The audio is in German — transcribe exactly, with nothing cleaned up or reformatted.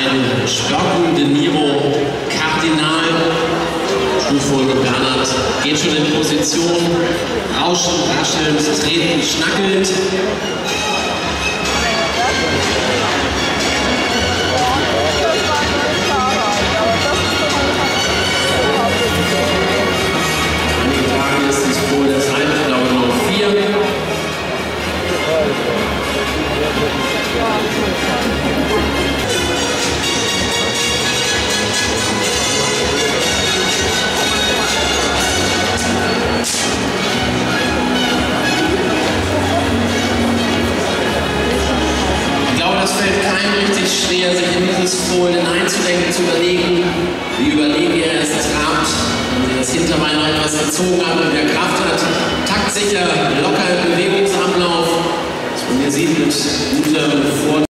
ein Stocken, De Niro, Kardinal. Buffon und Bernhard geht schon in Position, rauschen, raschelnd, treten, schnackelt. Einige Tage ist es wohl deshalb, ich glaube noch vier. Es fällt keinem richtig schwer, sich in dieses Fohlen hineinzudenken, zu überlegen, wie überlegen er es trabt, wenn sie das Hinterbein noch etwas gezogen hat und wieder Kraft hat, taktsicher, locker im Bewegungsablauf, dass man hier sieht, mit gutem Vor